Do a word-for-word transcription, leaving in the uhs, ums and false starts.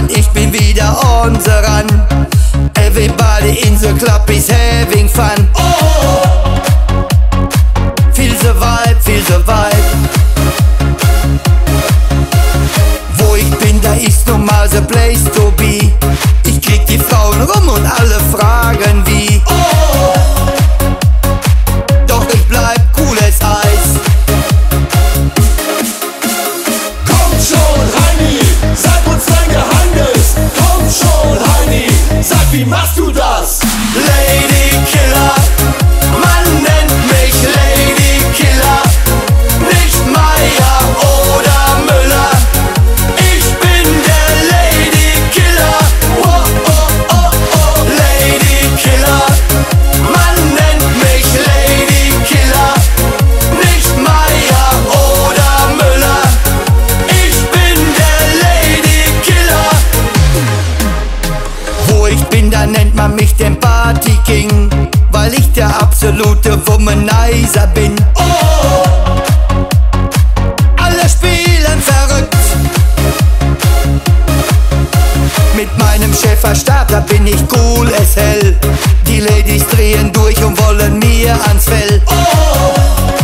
und ich bin wieder on the run. Everybody in the club is having fun. Oh, feel the vibe, feel the vibe. Wo ich bin, da ist nun mal the place to be. Ich krieg die Frauen rum und alle fragen wie. Oh, doch ich bleib cool as Eis. Komm schon, Heini, sag uns dein Geheimnis. Komm schon, Heini, sag, wie machst du das? Ladykiller, man nennt mich Ladykiller. Nicht Meier oder Müller, ich bin der Ladykiller. Oh, oh, oh, oh, Ladykiller, man nennt mich Ladykiller. Nicht Meier oder Müller, ich bin der Ladykiller. Wo ich bin, da nennt man mich den Party King, weil ich der absolute Womanizer bin. Oh, alle spielen verrückt. Mit meinem Schäferstab, da bin ich cool as hell. Die Ladies drehen durch und wollen mir ans Fell. Oh,